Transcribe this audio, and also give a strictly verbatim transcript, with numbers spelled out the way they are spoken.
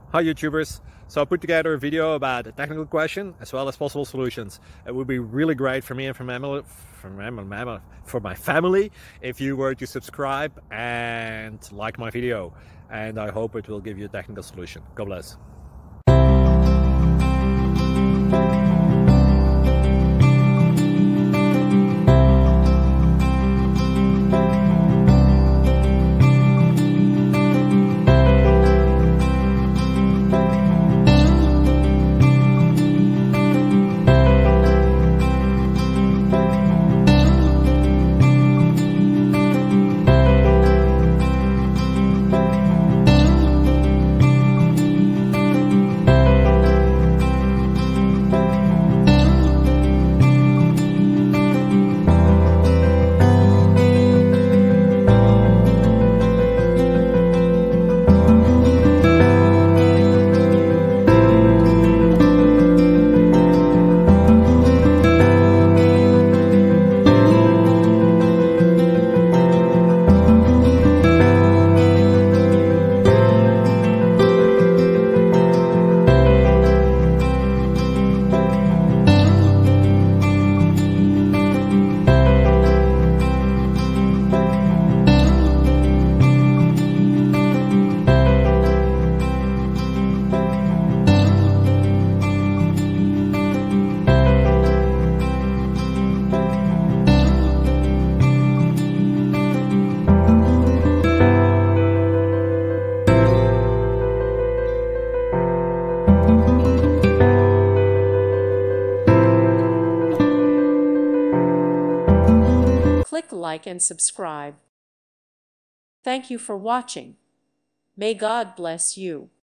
Hi YouTubers! So I put together a video about a technical question as well as possible solutions. It would be really great for me and for, mammal, for, mammal, for my family if you were to subscribe and like my video. And I hope it will give you a technical solution. God bless. Click like and subscribe. Thank you for watching. May God bless you.